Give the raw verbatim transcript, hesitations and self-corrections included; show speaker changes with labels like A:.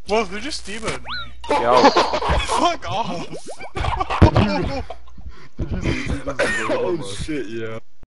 A: Well, they're just demoing me.
B: Yo.
A: Fuck off!
C: Oh shit, yeah.